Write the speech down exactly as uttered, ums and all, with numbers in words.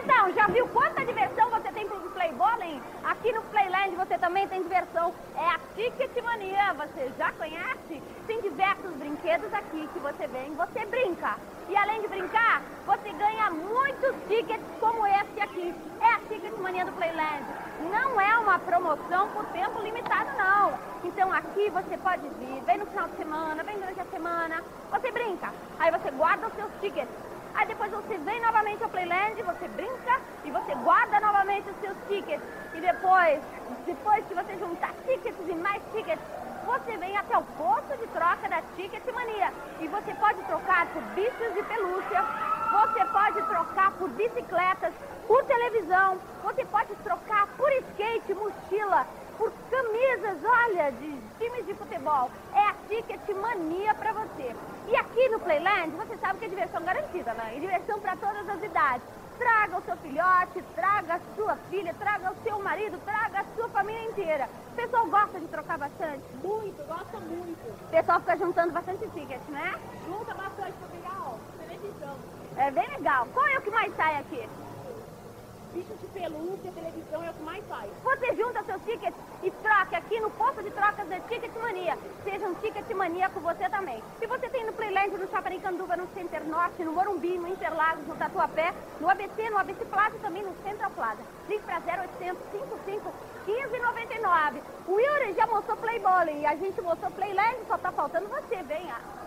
Então, já viu quanta diversão você tem pro Play Bowling? Aqui no Playland você também tem diversão. É a Ticket Mania, você já conhece? Tem diversos brinquedos aqui que você vem, você brinca. E além de brincar, você ganha muitos tickets como esse aqui. É a Ticket Mania do Playland. Não é uma promoção por tempo limitado, não. Então aqui você pode vir, vem no final de semana, vem durante a semana, você brinca. Aí você guarda os seus tickets. Aí depois você vem novamente ao Playland, você brinca e você guarda novamente os seus tickets. E depois, depois que você juntar tickets e mais tickets, você vem até o posto de troca da Ticket Mania. E você pode trocar por bichos de pelúcia, você pode trocar por bicicletas, por televisão, você pode trocar por skate, mochila, por camisas, olha, de times de futebol. É a Ticket Mania pra você. E aqui no Playland, você sabe que é diversão garantida, né? E diversão pra todas as idades. Traga o seu filhote, traga a sua filha, traga o seu marido, traga a sua família inteira. O pessoal gosta de trocar bastante? Muito, gosta muito. O pessoal fica juntando bastante tickets, né? Junta bastante pra pegar, ó, televisão. É bem legal. Qual é o que mais sai aqui? Bicho de pelúcia, televisão é o que mais sai. Você junta seus tickets e troca aqui no posto de trocas da Ticket Mania. Seja um Ticket Mania com você também. Se você tem no Playland, no Chaparicanduva, no Center Norte, no Morumbi, no Interlagos, no Tatuapé, no A B C, no A B C Plaza e também no Central Plaza. Ligue para zero oitocentos, cinquenta e cinco, quinze noventa e nove. O Yuri já mostrou Play Bowling e a gente mostrou Playland, só tá faltando você, venha.